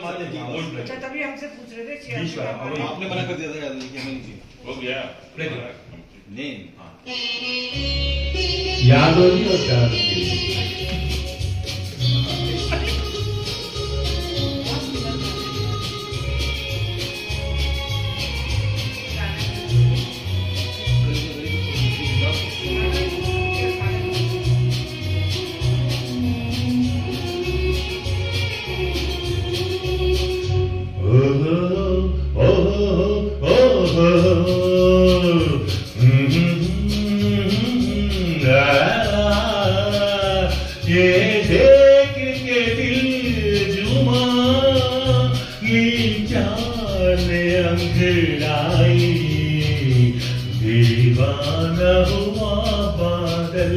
अच्छा तभी हमसे पूछ रहे थे आपने मना कर दिया था याद नहीं कि हमें नहीं हो गया नहीं याद होगी और चार ये देख के दिल जुमा जाने अंगड़ाई दीवाना हुआ बादल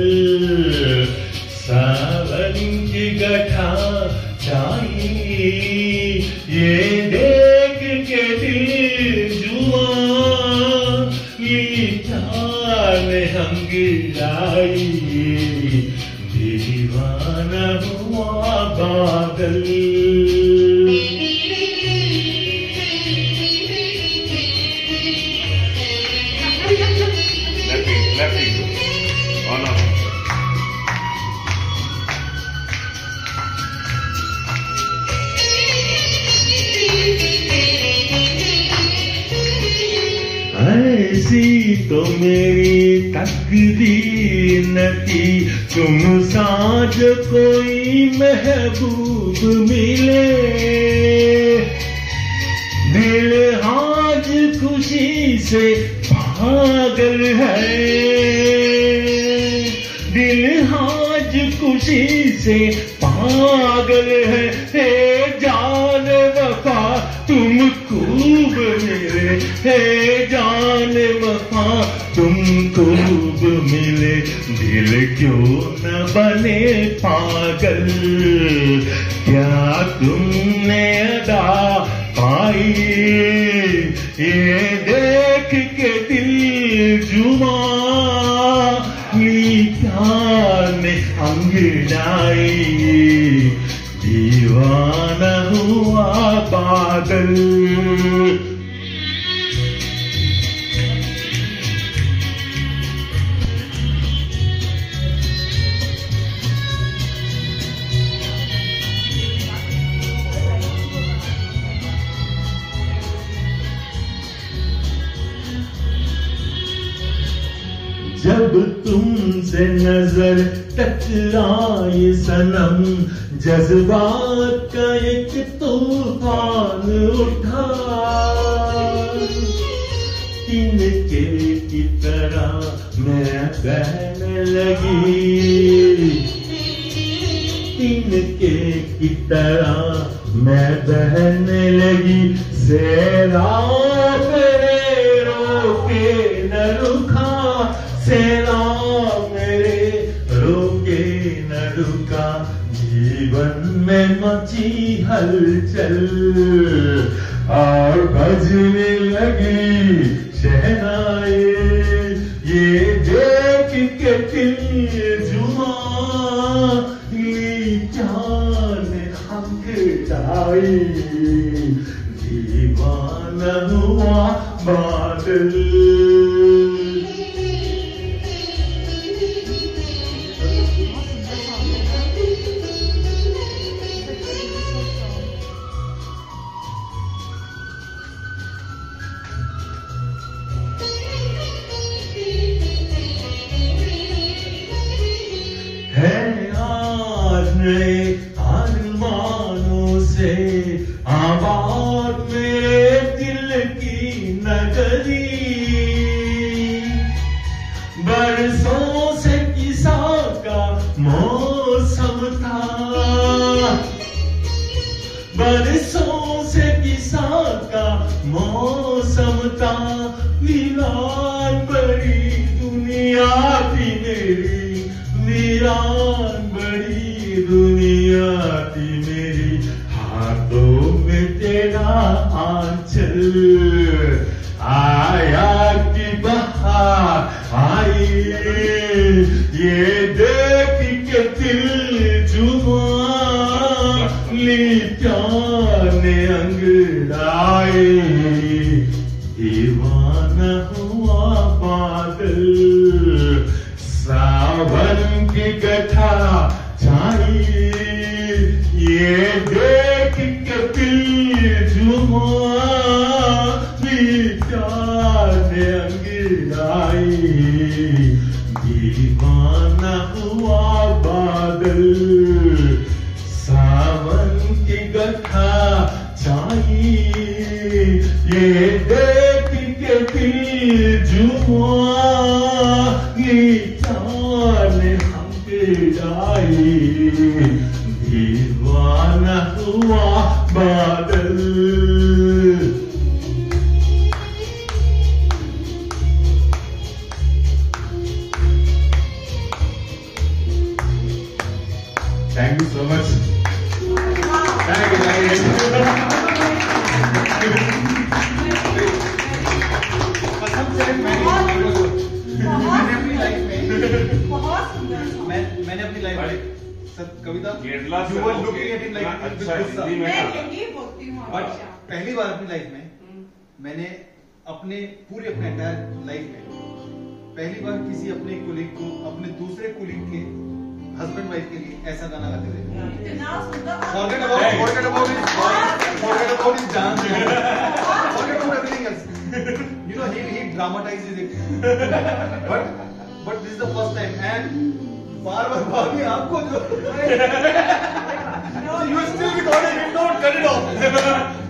सावन की गठा चाहिए ये देख के दिल जुमा जाने अंगड़ाई दीवाना हुआ बादल ऐसी तो मेरी तकदीर न थी तुम साज कोई महबूब मिले दिल आज खुशी से पागल है दिल आज खुशी से पागल है जान वफा तुम खूब मिले जान वफा तुम खूब मिले दिल क्यों न बने पागल क्या तुमने अदा पाई ये देख के दिल जुमा ने अंगड़ाई दीवाना हुआ बादल जब तुमसे नजर टकराए सनम जज्बात का एक तूफान उठा तिनके की तरह मैं बहने लगी तिनके की तरह मैं बहने लगी सैराब रोके न रुका सेना मेरे रोके न रुका जीवन में मची हलचल और बजने लगी शहनाई ये देख के दिल जुमा जान अंगड़ाई दीवाना हुआ बादल है आज नए अरमानों से आबाद मेरे दिल की नगरी बरसों से किसा का मौसम था बरसों से किसा का मौसम था वीरान बड़ी दुनिया थी मेरी वीरान बड़ी दुनिया थी मेरी हाथों में तेरा आंचल आया कि बहार आई ये देख के दिल जुमा ली जान अंगड़ाई, दीवाना हुआ बादल, सावन की गठा छाई, ये देख के दिल झूमा, जाने अंगड़ाई, दीवाना हुआ बादल, सावन की गठा छाई, ये देख के दिल झूमा, जाने अंगड़ाई, दीवाना हुआ बादल। Thank you so much. Thank you. मैंने अपनी लाइफ में कविता पहली बार अपनी लाइफ में मैंने अपने एंटायर लाइफ में पहली बार किसी अपने कुलीग को अपने दूसरे कुलीग के हस्बैंड वाइफ के लिए ऐसा गाना गाते थे। Forget about his dance. Forget about everything else. You know, he dramatizes it. But this is the first time and बार-बार भाभी आपको जो you are still recording it, don't cut it off.